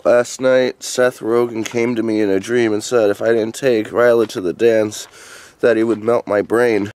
Last night, Seth Rogen came to me in a dream and said if I didn't take Ryla to the dance, that he would melt my brain.